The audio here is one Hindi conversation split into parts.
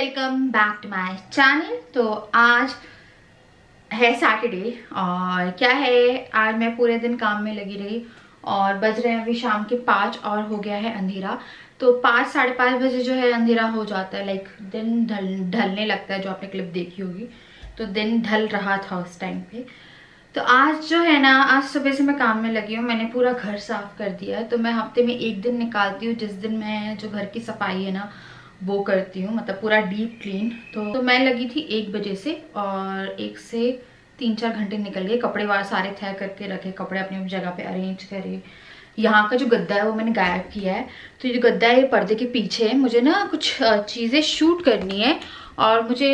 Welcome back to my channel. तो आज है सैटरडे और क्या है, आज मैं पूरे दिन काम में लगी रही और बज रहे हैं अभी शाम के 5 और हो गया है अंधेरा। तो 5 साढ़े 5 बजे जो है अंधेरा हो जाता है, लाइक दिन ढलने लगता है। जो आपने क्लिप देखी होगी तो दिन ढल रहा था उस टाइम पे। तो आज जो है ना, आज सुबह से मैं काम में लगी हूँ। मैंने पूरा घर साफ कर दिया है। तो मैं हफ्ते में एक दिन निकालती हूँ जिस दिन मैं जो घर की सफाई है ना वो करती हूँ, मतलब पूरा डीप क्लीन। तो मैं लगी थी 1 बजे से और 1 से 3-4 घंटे निकल गए। कपड़े वार सारे तय करके रखे, कपड़े अपनी जगह पे अरेंज करे। यहाँ का जो गद्दा है वो मैंने गायब किया है। तो ये गद्दा है, ये पर्दे के पीछे है। मुझे ना कुछ चीज़ें शूट करनी है और मुझे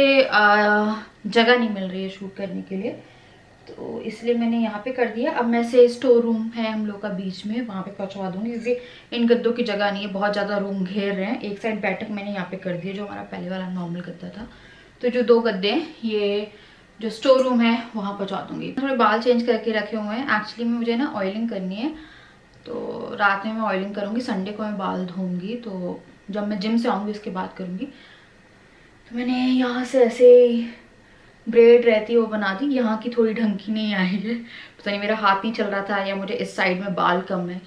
जगह नहीं मिल रही है शूट करने के लिए, तो इसलिए मैंने यहाँ पे कर दिया। अब मैं से स्टोर रूम है हम लोग का बीच में, वहाँ पे पहुँचवा दूँगी क्योंकि इन गद्दों की जगह नहीं है, बहुत ज़्यादा रूम घेर रहे हैं। एक साइड बैठक मैंने यहाँ पे कर दी है, जो हमारा पहले वाला नॉर्मल गद्दा था। तो जो 2 गद्दे हैं, ये जो स्टोर रूम है वहाँ पहुँचा दूँगी। थोड़े बाल चेंज करके रखे हुए हैं। एक्चुअली में मुझे ना ऑयलिंग करनी है, तो रात में मैं ऑयलिंग करूँगी। संडे को मैं बाल धोऊँगी, तो जब मैं जिम से आऊँगी उसके बाद करूँगी। तो मैंने यहाँ से ऐसे ब्रेड रहती है वो बना दी। यहाँ की थोड़ी ढंग की नहीं आई है, पता नहीं मेरा हाथ नहीं चल रहा था या मुझे इस साइड में बाल कम है।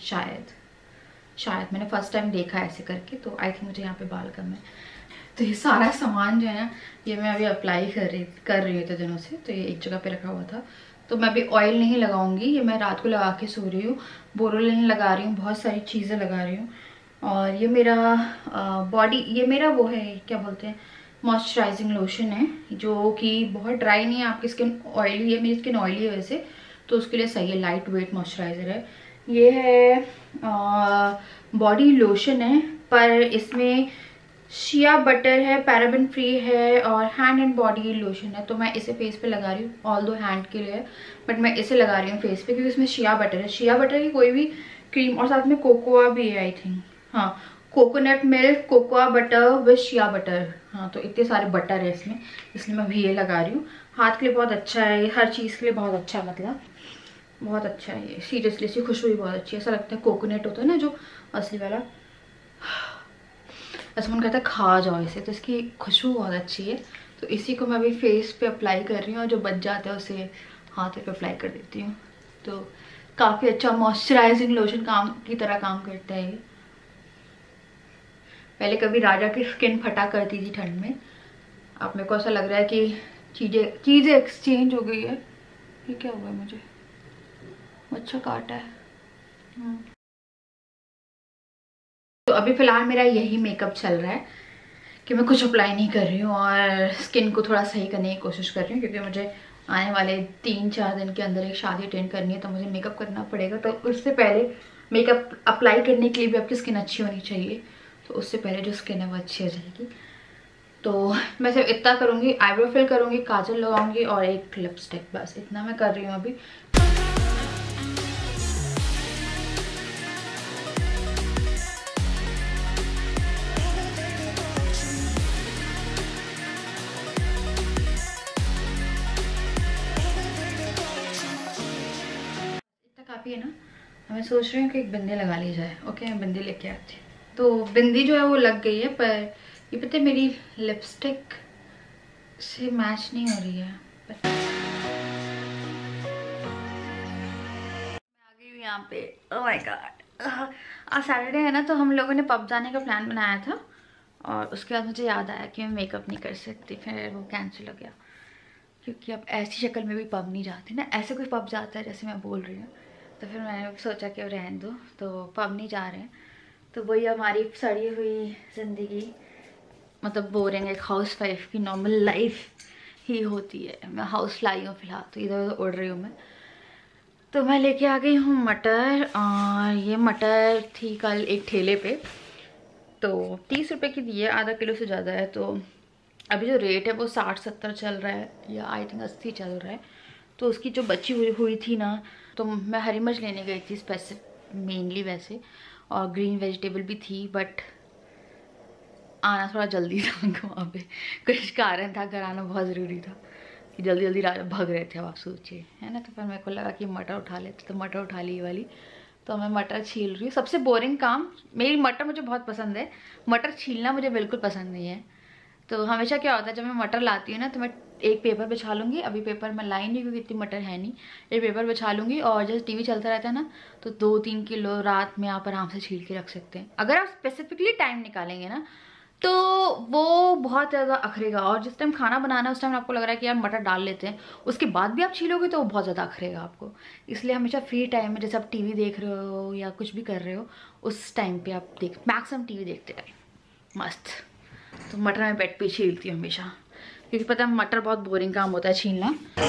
शायद मैंने फर्स्ट टाइम देखा ऐसे करके, तो आई थिंक मुझे यहाँ पे बाल कम है। तो ये सारा सामान जो है ना, ये मैं अभी अप्लाई कर रही थी दिनों से। तो ये एक जगह पे रखा हुआ था। तो मैं अभी ऑयल नहीं लगाऊंगी, ये मैं रात को लगा के सो रही हूँ। बोरोलिन लगा रही हूँ, बहुत सारी चीज़ें लगा रही हूँ। और ये मेरा बॉडी, ये मेरा वो है, क्या बोलते हैं, मॉइस्चराइजिंग लोशन है, जो कि बहुत ड्राई नहीं है। आपकी स्किन ऑयली है, मेरी स्किन ऑयली है वैसे, तो उसके लिए सही है। लाइट वेट मॉइस्चराइज़र है। ये है बॉडी लोशन है, पर इसमें शिया बटर है, पैराबेन फ्री है और हैंड एंड बॉडी लोशन है। तो मैं इसे फेस पे लगा रही हूँ, ऑल दो हैंड के लिए है, बट मैं इसे लगा रही हूँ फेस पे क्योंकि इसमें शिया बटर है। शिया बटर की कोई भी क्रीम, और साथ में कोकोआ भी है आई थिंक, हाँ, coconut milk, cocoa butter with shea butter, हाँ। तो इतने सारे बटर है इसमें, इसलिए मैं भी ये लगा रही हूँ। हाथ के लिए बहुत अच्छा है, हर चीज़ के लिए बहुत अच्छा है, मतलब बहुत अच्छा है ये। सीरियसली इसकी खुशबू भी बहुत अच्छी है, ऐसा लगता है कोकोनट होता है ना जो असली वाला, ऐसा मन करता है खा जाओ इसे। तो इसकी खुशबू बहुत अच्छी है। तो इसी को मैं अभी फेस पे अप्लाई कर रही हूँ और जो बच जाता है उसे हाथ पे अप्लाई कर देती हूँ। तो काफ़ी अच्छा मॉइस्चराइजिंग लोशन काम की तरह काम करता है ये। पहले कभी राजा की स्किन फटा करती थी ठंड में, अब मेरे को ऐसा लग रहा है कि चीज़ें एक्सचेंज हो गई है। ये क्या हुआ है, मुझे अच्छा काटा है। तो अभी फ़िलहाल मेरा यही मेकअप चल रहा है कि मैं कुछ अप्लाई नहीं कर रही हूँ और स्किन को थोड़ा सही करने की कोशिश कर रही हूँ, क्योंकि मुझे आने वाले 3-4 दिन के अंदर एक शादी अटेंड करनी है, तो मुझे मेकअप करना पड़ेगा। तो उससे पहले मेकअप अप्लाई करने के लिए भी आपकी स्किन अच्छी होनी चाहिए, तो उससे पहले जो स्किन है वो अच्छी हो जाएगी। तो मैं सिर्फ इतना करूँगी, आईब्रो फिल करूँगी, काजल लगाऊँगी और एक लिपस्टिक, बस इतना मैं कर रही हूँ अभी। काफ़ी है ना, मैं सोच रही हूँ कि एक बिंदी लगा ली जाए। ओके, मैं बिंदी लेके आती हूँ। तो बिंदी जो है वो लग गई है, पर ये पता है मेरी लिपस्टिक से मैच नहीं हो रही है। मैं आ गई हूँ यहाँ पे। ओह माय गॉड, आज सैटरडे है ना, तो हम लोगों ने पब जाने का प्लान बनाया था और उसके बाद मुझे याद आया कि मैं मेकअप नहीं कर सकती, फिर वो कैंसिल हो गया। क्योंकि अब ऐसी शक्ल में भी पब नहीं जाती ना, ऐसे कोई पब जाता है जैसे मैं बोल रही हूँ, तो फिर मैंने सोचा कि रहने दो, तो पब नहीं जा रहे हैं। तो वही हमारी सड़ी हुई ज़िंदगी, मतलब बोरिंग एक हाउस वाइफ की नॉर्मल लाइफ ही होती है। मैं हाउस लाई हूँ फ़िलहाल, तो इधर उधर उड़ रही हूँ मैं। तो मैं लेके आ गई हूँ मटर, और ये मटर थी कल एक ठेले पे, तो 30 रुपये की दी है, आधा किलो से ज़्यादा है। तो अभी जो रेट है वो 60-70 चल रहा है, या आई थिंक 80 चल रहा है। तो उसकी जो बची हुई थी ना, तो मैं हरी मिर्च लेने गई थी स्पेसिफिक मेनली वैसे, और ग्रीन वेजिटेबल भी थी, बट आना थोड़ा जल्दी था वहाँ पे, कुछ कारण था, घर आना बहुत ज़रूरी था कि जल्दी जल्दी भाग रहे थे, आप सोचिए, है ना। तो फिर मेरे को लगा कि मटर उठा लेते, तो मटर उठा ली वाली। तो मैं मटर छील रही हूँ। सबसे बोरिंग काम, मेरी मटर मुझे बहुत पसंद है, मटर छीलना मुझे बिल्कुल पसंद नहीं है। तो हमेशा क्या होता है, जब मैं मटर लाती हूँ ना तो मैं एक पेपर बिछा लूँगी। अभी पेपर मैं लाई नहीं क्योंकि इतनी मटर है नहीं। एक पेपर बिछा लूँगी और जैसे टीवी चलता रहता है ना, तो 2-3 किलो रात में आप आराम से छील के रख सकते हैं। अगर आप स्पेसिफिकली टाइम निकालेंगे ना तो वो बहुत ज़्यादा अखरेगा। और जिस टाइम खाना बनाना है उस टाइम आपको लग रहा है कि यार मटर डाल लेते हैं, उसके बाद भी आप छीलोगे तो वो बहुत ज़्यादा अखरेगा आपको। इसलिए हमेशा फ्री टाइम में, जैसे आप टीवी देख रहे हो या कुछ भी कर रहे हो, उस टाइम पे आप मैक्सिमम टीवी देखते रहे मस्त। तो मटर मैं बेड पे छीलती हूँ हमेशा, क्योंकि पता है मटर बहुत बोरिंग काम होता है छीलना।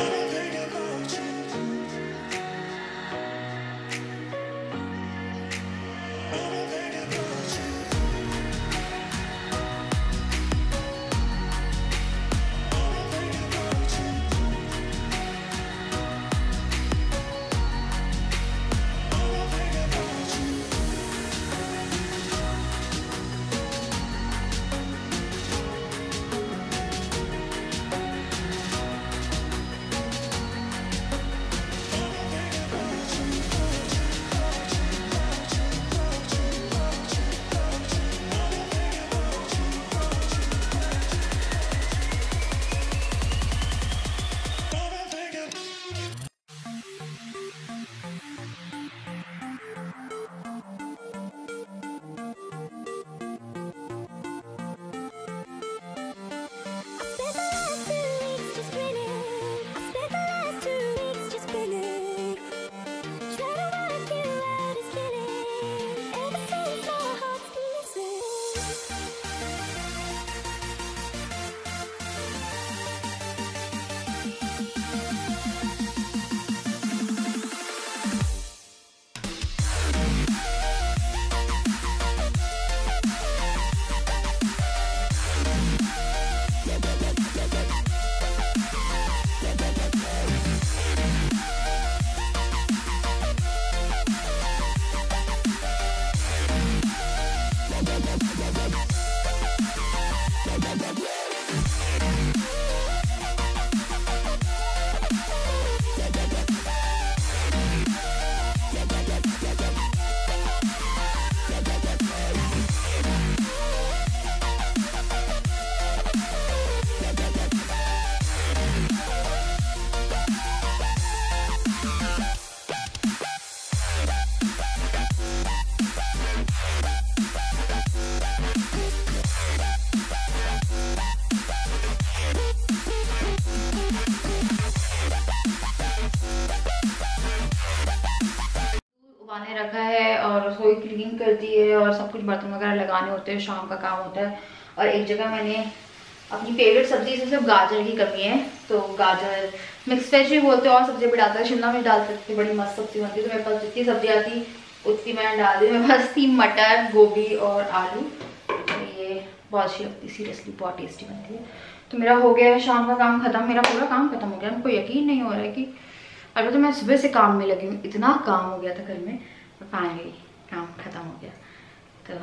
उबालने रखा है और रसोई क्लीन कर दी है और सब कुछ बर्तन वगैरह लगाने होते हैं, शाम का काम होता है। और एक जगह मैंने अपनी फेवरेट सब्जी से सिर्फ गाजर की कमी है, तो गाजर मिक्स वेज भी बोलते हैं और सब्जी भी डालते हैं, शिमला मिर्च डाल सकते हैं, बड़ी मस्त सब्जी बनती है। तो मेरे पास जितनी सब्जी आती उतनी मैंने डाल दी। मेरे पास थी मटर, गोभी और आलू। तो ये बहुत अच्छी लगती है, सीरियसली बहुत टेस्टी बनती है। तो मेरा हो गया है शाम का काम खत्म, मेरा पूरा काम खत्म हो गया। हमको यकीन नहीं हो रहा है कि अगर तो मैं सुबह से काम में लगी हूँ, इतना काम हो गया था घर में, तो फाइनली काम खत्म हो गया। तो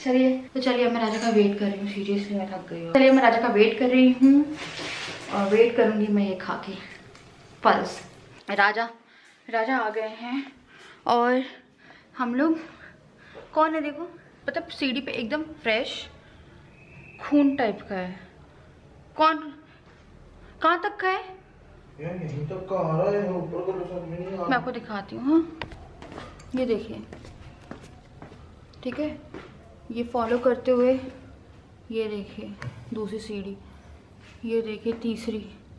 चलिए मैं राजा का वेट कर रही हूँ, सीरियसली मैं थक गई हूँ। चलिए मैं राजा का वेट कर रही हूँ और वेट करूँगी मैं ये खा के पल्स। राजा आ गए हैं और हम लोग कौन है देखो, मतलब सीढ़ी पे एकदम फ्रेश खून टाइप का है। कौन कहाँ तक का है यार, यहीं तक का आ रहा है, ऊपर को तो नहीं आ रहा। मैं आपको दिखाती हूँ। हाँ ये देखिए, ठीक है, ये फॉलो करते हुए ये देखिए दूसरी सीढ़ी, ये देखिए तीसरी,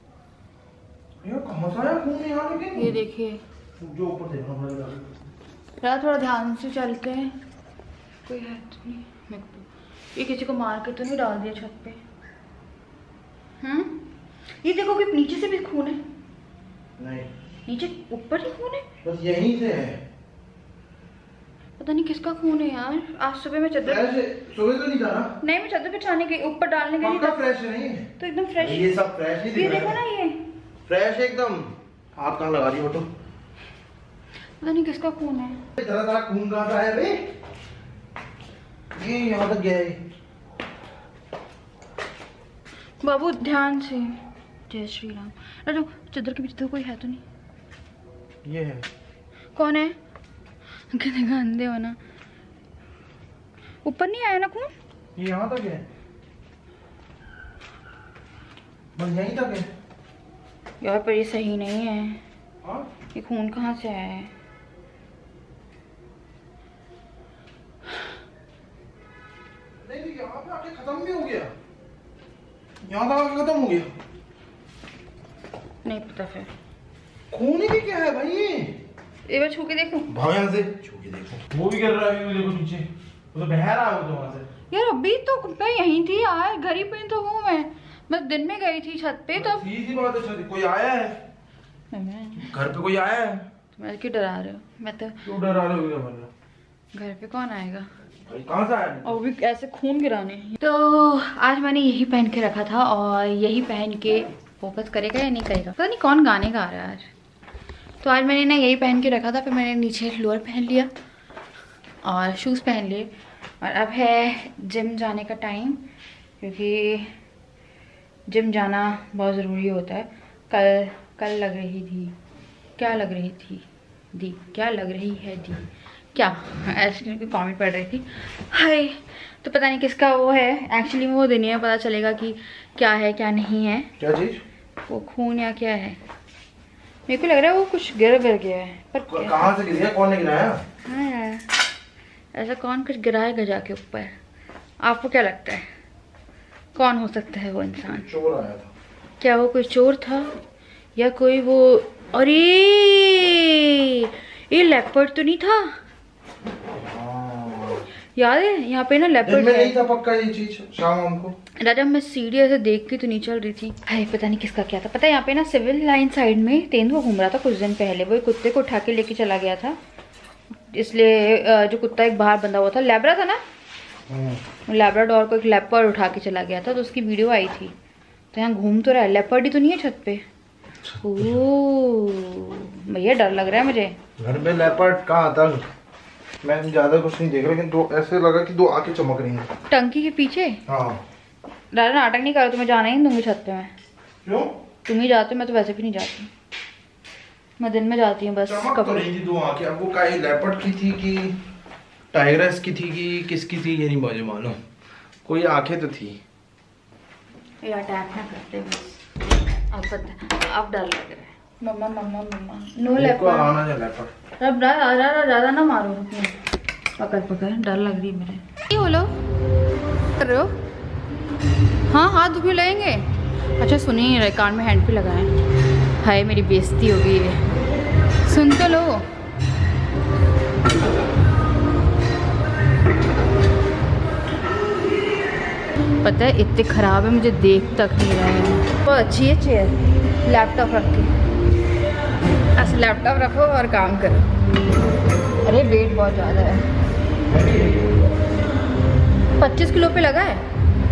यार कहाँ से आया खून यहाँ? लेकिन ये देखिए जो ऊपर देखना पड़ेगा। यार थोड़ा ध्यान से चलते हैं, कोई है तो नहीं। मेरे को ये किसी को मार के तो नहीं डाल दिया छत पे? ये देखो कि नीचे से भी खून है। नहीं, नीचे ऊपर ही खून है, बस यहीं से है। पता नहीं किसका खून है यार। आज सुबह मैं चादर सुबह तो नहीं जाना। नहीं, मैं चादर बिछाने के ऊपर डालने के लिए फ्रेश नहीं है तो एकदम फ्रेश। ये सब फ्रेश ही ये देखो ना, ये फ्रेश एकदम। हाथ कहाँ लगा रही हो? तो पता नहीं किसका खून है। जरा खून कहाँ से आया बे? ये यहाँ तक गया है। बाबू ध्यान से। जय श्री राम। अरे चादर के पीछे तो कोई है तो नहीं? ये है। कौन है? कितने गंदे हो ना। ऊपर नहीं आया ना खून? ये यहाँ तक है। बस यहीं तक है यार, पर ये सही नहीं है। हाँ ये खून कहाँ से आया है? नहीं, यहाँ पे आके खत्म भी हो गया, यहाँ तक आके खत्म हो गया। नहीं पता फिर खून ही क्या है भाई? एक बार छू के देखूं? भाव यहाँ से छू के देखो। वो भी कर रहा है, देखो नीचे, वो तो बह रहा है वो तो वहाँ से। यार अभी तो मैं यहीं थी यार, घर ही पे तो हूँ मैं। मैं दिन में गई थी छत पे तब। सीधी बात है, कोई आया है घर पे? कोई आया है? मैं क्यों डरा रहे हो? मैं तो क्यों डरा रहे हो? घर पे कौन आएगा भाई? कहाँ से आया? और भी ऐसे खून गिराने। तो आज मैंने यही पहन के रखा था और यही पहन के फोकस करेगा या नहीं करेगा पता नहीं। कौन गाने गा रहा है आज? तो आज मैंने ना यही पहन के रखा था, फिर मैंने नीचे लोअर पहन लिया और शूज़ पहन लिए। और अब है जिम जाने का टाइम, क्योंकि जिम जाना बहुत ज़रूरी होता है। कल लग रही थी, क्या लग रही थी दी, क्या लग रही है दी, क्या ऐसे कमेंट पढ़ रही थी। हाय, तो पता नहीं किसका वो है। एक्चुअली वो दिन में पता चलेगा कि क्या है क्या नहीं है। क्या चीज? वो खून या क्या है? मेरे को लग रहा है वो कुछ गिर गया है, पर कहाँ से गिर गया? कौन ने गिराया? हाँ यार, ऐसा कौन कुछ गिराएगा जाके ऊपर? आपको क्या लगता है कौन हो सकता है वो इंसान? चोर आया था क्या? वो कोई चोर था या कोई वो? अरे ये लेपर्ड तो नहीं था? याद है यहाँ पे ना लेपर्ड है। नहीं था पक्का ये चीज। शाम को राजा मैं सीढ़ी ऐसे देख के तो नहीं चल रही थी। हाय, पता नहीं किसका क्या था। पता है यहाँ पे ना सिविल लाइन साइड में तेंदुआ घूम रहा था कुछ दिन पहले। वो कुत्ते को उठा के लेके चला गया था, इसलिए जो कुत्ता एक बाहर बंधा हुआ था, लैब्रा था ना, लैब्राडोर को एक लेपर्ड उठा के चला गया था, तो उसकी वीडियो आई थी। तो यहाँ घूम तो रहा है, लेपर्ड ही तो नहीं है छत पे। ओह भैया, डर लग रहा है मुझे। घर में लेपर्ड कहाँ था? मैं ज्यादा कुछ नहीं देख रहा, लेकिन दो ऐसे लगा कि दो आंखें चमक रही हैं टंकी के पीछे। हाँ। दादा नाटक नहीं करो, तुम्हें जाना ही नहीं दूंगी छत पे मैं। क्यों? तुम ही जाते हो, मैं तो वैसे भी नहीं जाती। मैं दिन में जाती हूँ बस। चमक तो रही थी दो आंखें। अब वो काई लेपर्ड की थी कि टाइग्रेस की थी कि किसकी थी ये नहीं मुझे मालूम। कोई आंखें तो थी। ये अटैक ना करते बस। अब पता, अब डर लग रहा है। मम्मा मम्मा मम्मा, नो लेपर्ड। अब ज्यादा ना मारो। पकड़ पकड़, डर लग रही है मेरे। ये बोलो कर रहे हो? हाँ, हाथ क्यों लगेंगे? अच्छा सुनिए, कान में हैंड फ्री लगाए। हाय, मेरी बेइज्जती हो गई है। सुन तो लो। पता है इतने खराब है, मुझे देख तक नहीं रहे हैं। बहुत अच्छी है चेयर, लैपटॉप रख के ऐसे लैपटॉप रखो और काम करो। अरे वेट बहुत ज़्यादा है, 25 किलो पे लगा है।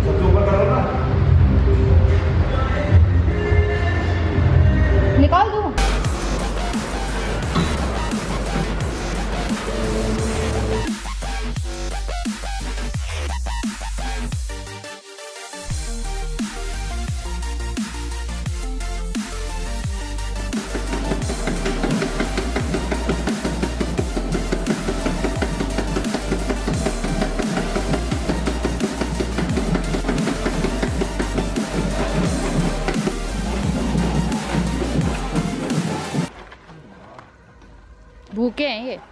निकाल दो। भूखे हैं ये।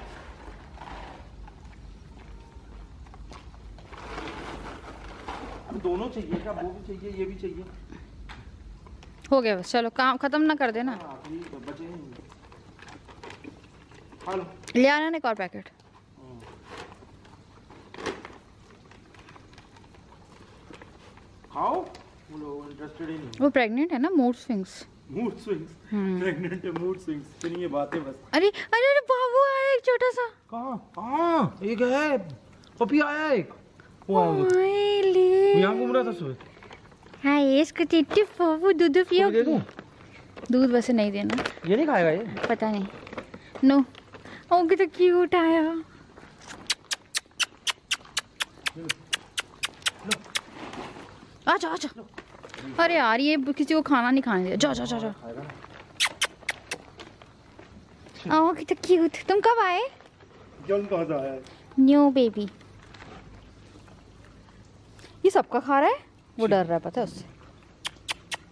दोनों चाहिए क्या? वो भी चाहिए, ये भी चाहिए। हो गया बस, चलो काम खत्म ना कर देना। ले आना एक और पैकेट। खाओ, वो लोग इंटरेस्टेड ही नहीं। वो प्रेग्नेंट है ना, mood swings. Mood swings, pregnant है, मूड स्विंग्स। फिर ये बातें बस। अरे अरे अरे बाबू आया एक छोटा सा। कहाँ? हाँ, एक है, पपी आया एक। वो यहाँ घूम रहा था सुबह। हाँ, ये इसको चिट्टी बाबू दूध पियो। दे दूँ? दूध वैसे नहीं देना। ये नहीं खाएगा ये? पता नहीं। नो, ओ कितना क्यूट आया। आजा आजा। अरे यार, ये किसी को खाना नहीं खाने दिया। जा जा जा जा। ओ कितना क्यूट। तुम कब आए? जल्द कहाँ से आया है? New baby. ये सबका खा रहा है, वो डर रहा है पता है उससे।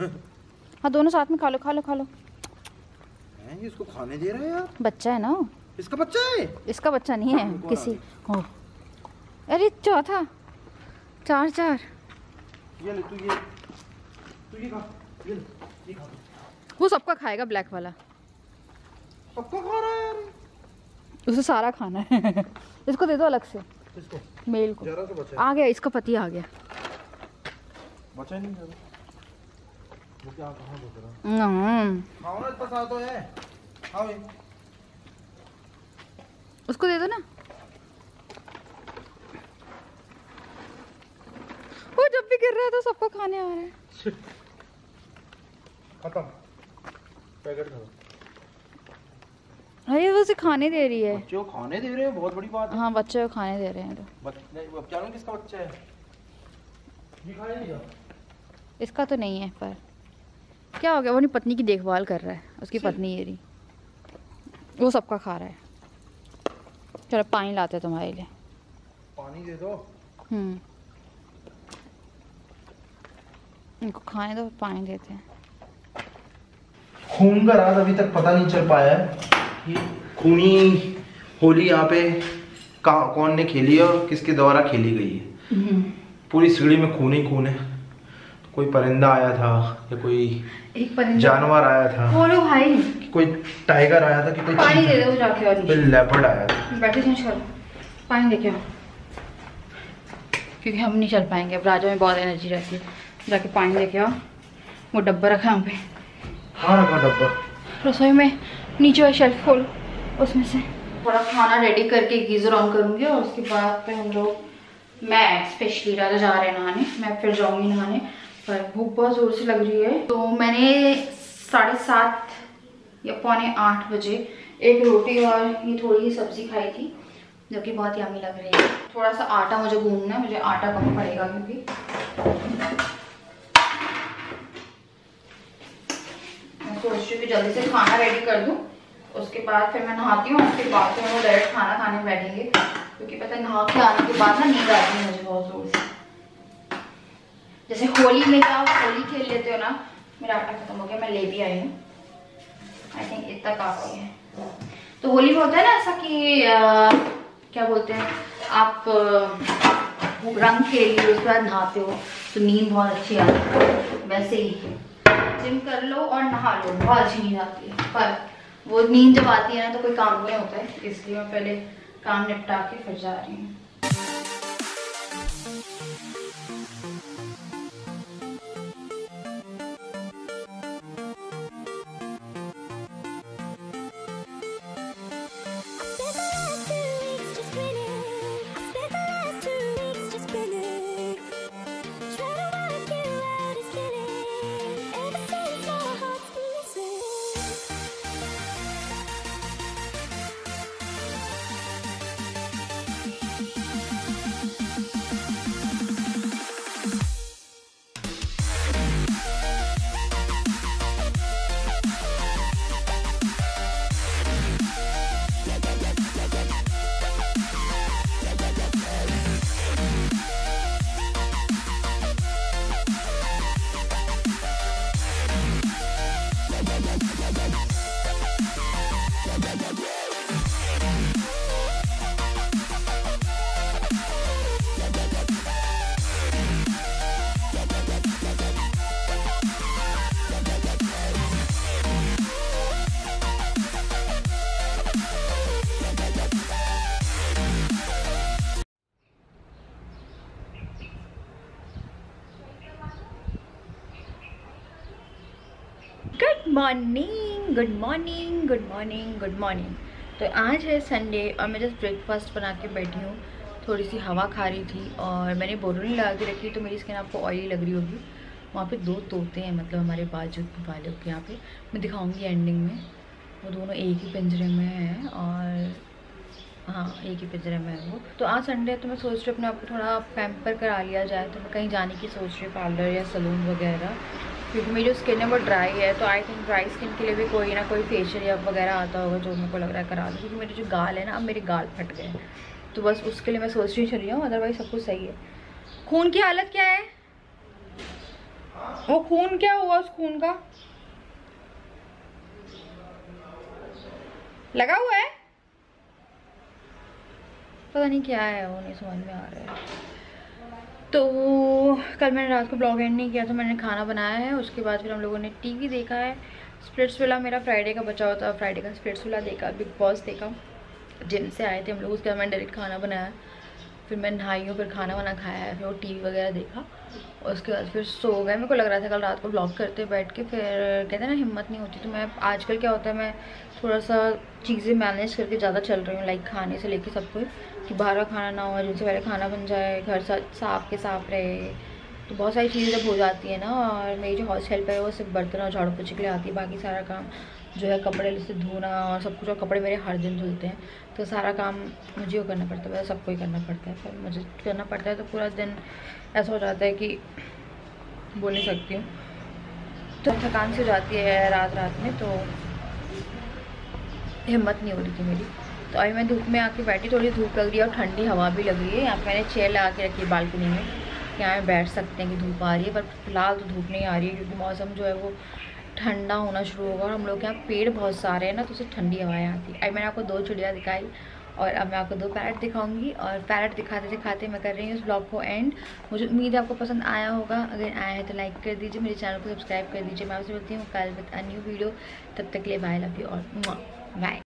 हाँ दोनों साथ में खा लो खा लो खा लो। ये इसको खाने दे रहा है यार। बच्चा है ना, इसका बच्चा है। इसका बच्चा नहीं है किसी। हो अरे चौथा, चार चार। ये ले तू, ये खा, ये ले, ये खा। वो सबका खाएगा ब्लैक वाला। सबका खा रहा है यार। उसे सारा खाना है। इसको दे दो अलग से। इसको मेल को जरा सा बचा आ गया, इसका पति आ गया। बचा नहीं जरा। वो क्या कहां बच रहा? खाओ ना, इतना सारा तो है। खाओ ये। उसको दे दो ना। वो जब भी गिर रहा है तो सबको खाने आ रहा है। खत्म। पैकेट खत्म। अरे वो उसे खाने दे रही है। बच्चे को खाने दे रहे हैं, बहुत बड़ी बात है। हाँ बच्चे को खाने दे रहे हैं तो। अब क्या लूं, किसका बच्चा है? ये खाया नहीं जा। इसका तो नहीं है, पर क्या हो गया, वो अपनी पत्नी की देखभाल कर रहा है। उसकी पत्नी ये रही, वो सबका खा रहा है। चलो पानी लाते हैं तुम्हारे लिए। पानी दे दो। इनको खाने दो, पानी देते हैं। खून का राज अभी तक पता नहीं चल पाया है। ये खूनी होली यहाँ पे कौन ने खेली है और किसके द्वारा खेली गई है। पूरी सीढ़ी में खून ही खून है। तो कोई परिंदा आया था या कोई एक परिंदा जानवर आया था। बोलो भाई। कोई टाइगर आया था कि कोई पानी दे दो जाके। और कोई लेपर्ड आया था। बैटरी चेंज करो, पानी लेके आओ, क्योंकि हम नहीं चल पाएंगे। अब राजा में बहुत एनर्जी रहती है। जाके पानी लेके आओ। वो डब्बा रखा है वहाँ पे। हाँ रखा डब्बा रसोई में, नीचे वाली शेल्फ खोलो, उसमें से थोड़ा खाना रेडी करके गीज़र ऑन करूँगी। और उसके बाद फिर हम लोग, मैं स्पेशली राजा जा रहे हैं नहाने, मैं फिर जाऊँगी नहाने। पर भूख बहुत ज़ोर से लग रही है। तो मैंने 7:30 या 7:45 बजे एक रोटी और ये थोड़ी ही सब्जी खाई थी, जो कि बहुत यम्मी लग रही है। थोड़ा सा आटा मुझे गूंदना है, मुझे आटा कम पड़ेगा क्योंकि मैं सोच रही हूँ कि जल्दी से खाना रेडी कर दूँ। उसके बाद फिर मैं नहाती हूँ। उसके बाद फिर वो डायरेक्ट खाना खाने बैठेंगे, क्योंकि पता है नहा के आने के बाद ना नींद आती है मुझे बहुत जोर से। जैसे होली में क्या होली खेल लेते हो ना। मेरा आटा खत्म हो गया, मैं ले भी आई हूँ। आई थिंक इतना काफी है। तो होली में होता है ना ऐसा कि क्या बोलते हैं, आप रंग खेल लिए उसके बाद नहाते हो तो नींद बहुत अच्छी आती है। वैसे ही जिम कर लो और नहा लो, बहुत अच्छी नींद आती है। पर वो नींद जब आती है ना तो कोई काम नहीं होता है, इसलिए मैं पहले काम निपटा के फिर जा रही हूँ। Good morning, good morning, good morning, good morning. तो आज है संडे और मैं जस्ट ब्रेकफास्ट बना के बैठी हूँ। थोड़ी सी हवा खा रही थी और मैंने बोरोलिन लगा के रखी, तो मेरी स्किन आपको ऑयली लग रही होगी। वहाँ पे 2 तोते हैं, मतलब हमारे बाजू वाले के यहाँ पे, मैं दिखाऊंगी एंडिंग में। वो दोनों एक ही पिंजरे में हैं और हाँ एक ही पिंजरे में है वो। तो आज संडे तो मैं सोच रही हूँ अपने आप को थोड़ा पैम्पर करा लिया जाए। तो मैं कहीं जाने की सोच रही हूँ, पार्लर या सलून वगैरह, क्योंकि मेरी जो स्किन है वो ड्राई है। तो आई थिंक ड्राई स्किन के लिए भी कोई ना कोई फेशियल या वगैरह आता होगा जो मेरे को लग रहा है करा दूँ, क्योंकि मेरे जो गाल है ना, अब मेरे गाल फट गए। तो बस उसके लिए मैं सोच रही चली हूँ, अदरवाइज सब कुछ सही है। खून की हालत क्या है? वो खून क्या हुआ उस खून का? लगा हुआ है, पता नहीं क्या है, वो नहीं समझ में आ रहा है। तो कल मैंने रात को ब्लॉग एंड नहीं किया था, मैंने खाना बनाया है, उसके बाद फिर हम लोगों ने टीवी देखा है। स्प्लिट्सविला मेरा फ्राइडे का बचा हुआ था, फ्राइडे का स्प्लिट्सविला देखा, बिग बॉस देखा। जिम से आए थे हम लोग, उसके बाद मैंने डायरेक्ट खाना बनाया, फिर मैं नहाई हूँ, फिर खाना वाना खाया है, फिर वो टीवी वगैरह देखा, और उसके बाद फिर सो गए। मेरे को लग रहा था कल रात को ब्लॉग करते बैठ के, फिर कहते हैं ना हिम्मत नहीं होती। तो मैं आजकल क्या होता है, मैं थोड़ा सा चीज़ें मैनेज करके ज़्यादा चल रही हूँ, लाइक खाने से लेके सब कुछ, कि बाहर का खाना ना हो, जिनसे पहले खाना बन जाए, घर साफ के साफ रहे। तो बहुत सारी चीज़ें जब हो जाती है ना, और मेरी जो हाउस हेल्प है वो सिर्फ बर्तन और झाड़ू पोछे के लिए आती है, बाकी सारा काम जो है कपड़े से धोना और सब कुछ, और कपड़े मेरे हर दिन धुलते हैं, तो सारा काम मुझे ही करना पड़ता है, सबको ही करना पड़ता है, पर मुझे करना पड़ता है। तो पूरा दिन ऐसा हो जाता है कि बोल नहीं सकती हूँ, तो थकान से जाती है रात में, तो हिम्मत नहीं हो रही थी मेरी। तो अभी मैं धूप में आके बैठी, थोड़ी धूप लग रही है और ठंडी हवा भी लग रही है। यहाँ पे मैंने चेयर लगा के रखी है बालकनी में, यहाँ पे बैठ सकते हैं कि धूप आ रही है, पर फिलहाल तो धूप नहीं आ रही है, क्योंकि मौसम जो है वो ठंडा होना शुरू होगा, और हम लोग के यहाँ पेड़ बहुत सारे हैं ना, तो उससे ठंडी हवाएं आती है। अभी मैंने आपको 2 चिड़िया दिखाई, और अब मैं आपको 2 पैरट दिखाऊंगी, और पैरट दिखाते दिखाते मैं कर रही हूँ इस ब्लॉग को एंड। मुझे उम्मीद है आपको पसंद आया होगा, अगर आया है तो लाइक कर दीजिए, मेरे चैनल को सब्सक्राइब कर दीजिए। मैं आपसे बोलती हूँ कल विद अ न्यू वीडियो, तब तक के लिए बाय, लव यू और बाय।